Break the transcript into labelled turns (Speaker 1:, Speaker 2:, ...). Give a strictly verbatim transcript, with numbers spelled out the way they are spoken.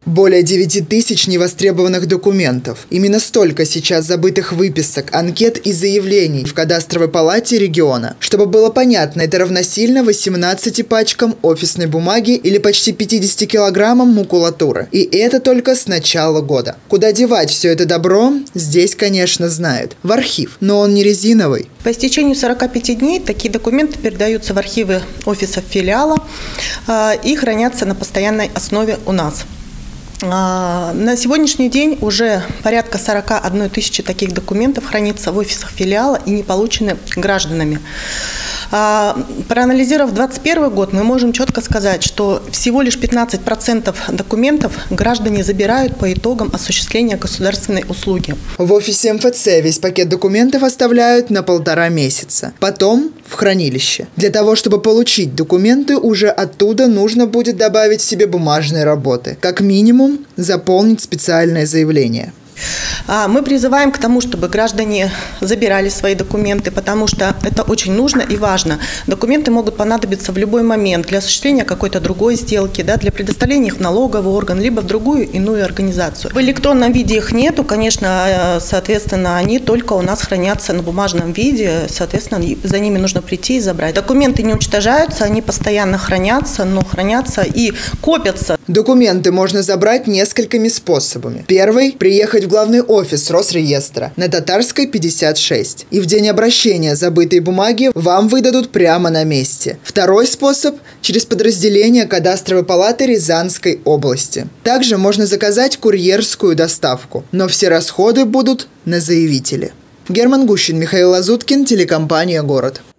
Speaker 1: Более девяти тысяч невостребованных документов. Именно столько сейчас забытых выписок, анкет и заявлений в кадастровой палате региона. Чтобы было понятно, это равносильно восемнадцати пачкам офисной бумаги или почти пятидесяти килограммам макулатуры. И это только с начала года. Куда девать все это добро, здесь, конечно, знают. В архив. Но он не резиновый.
Speaker 2: По истечению сорока пяти дней такие документы передаются в архивы офисов филиала и хранятся на постоянной основе у нас. На сегодняшний день уже порядка сорока одной тысячи таких документов хранится в офисах филиала и не получены гражданами. Проанализировав двадцать первый год, мы можем четко сказать, что всего лишь пятнадцать процентов документов граждане забирают по итогам осуществления государственной услуги.
Speaker 1: В офисе эм эф цэ весь пакет документов оставляют на полтора месяца. Потом в хранилище. Для того, чтобы получить документы, уже оттуда нужно будет добавить себе бумажные работы. Как минимум, заполнить специальное заявление.
Speaker 2: Мы призываем к тому, чтобы граждане забирали свои документы, потому что это очень нужно и важно. Документы могут понадобиться в любой момент для осуществления какой-то другой сделки, да, для предоставления их в налоговый орган, либо в другую иную организацию. В электронном виде их нету, конечно, соответственно, они только у нас хранятся на бумажном виде, соответственно, за ними нужно прийти и забрать. Документы не уничтожаются, они постоянно хранятся, но хранятся и копятся.
Speaker 1: Документы можно забрать несколькими способами. Первый – приехать в главный офис Росреестра на Татарской, пятьдесят шесть. И в день обращения забытые бумаги вам выдадут прямо на месте. Второй способ – через подразделение кадастровой палаты Рязанской области. Также можно заказать курьерскую доставку, но все расходы будут на заявителе. Герман Гущин, Михаил Лазуткин, телекомпания «Город».